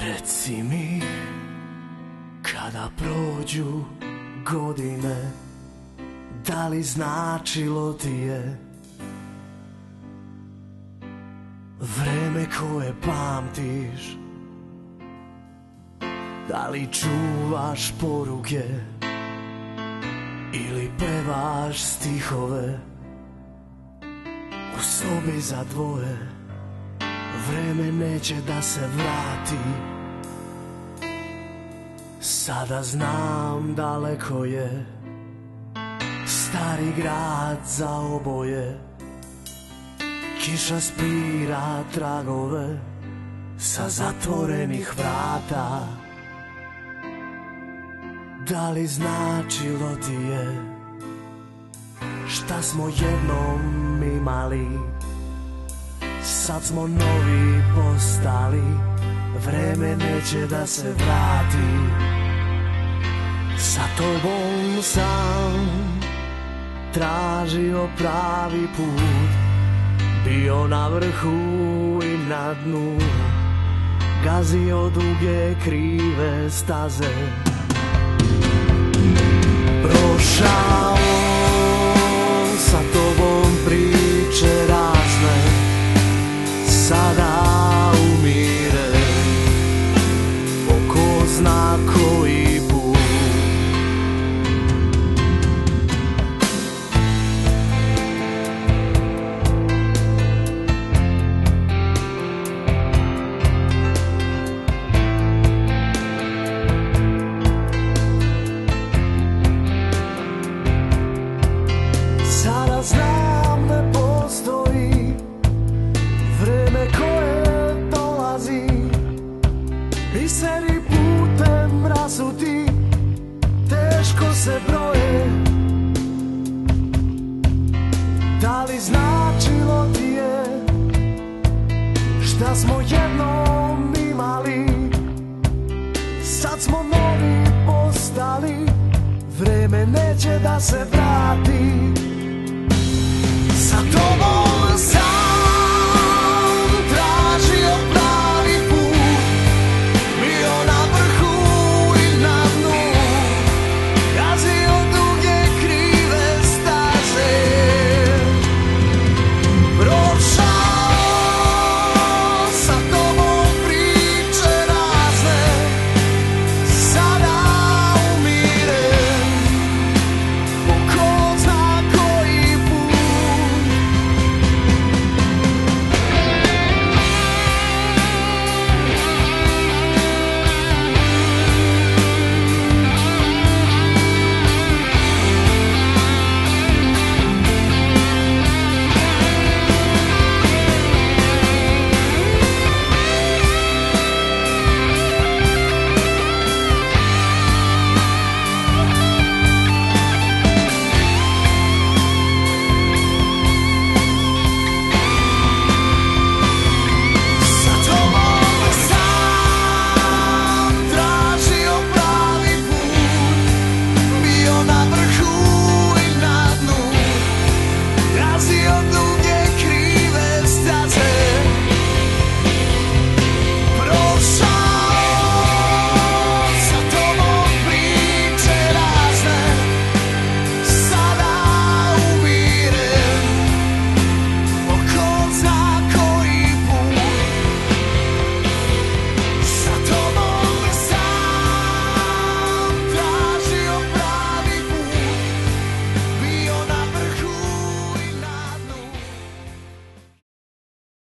Reci mi, kada prođu godine, da li značilo ti je vreme koje pamtiš? Da li čuvaš poruke ili pevaš stihove u sobi za dvoje? Vreme neće da se vrati. Sada znam, daleko je stari grad za oboje. Kiša spira tragove sa zatvorenih vrata. Da li značilo ti je šta smo jednom imali? Sad smo novi postali, vreme neće da se vrati. Sa tobom sam tražio pravi put, bio na vrhu i na dnu, gazio duge krive staze. Prošao sa tobom priče razne, sada umire po ko zna koji put. Sada znam da postoji vreme koje dolazi, biseri putem rasuti, teško se broje. Da li značilo ti je šta smo jednom imali? Sad smo novi postali, vreme neće da se vrati. Sa tobom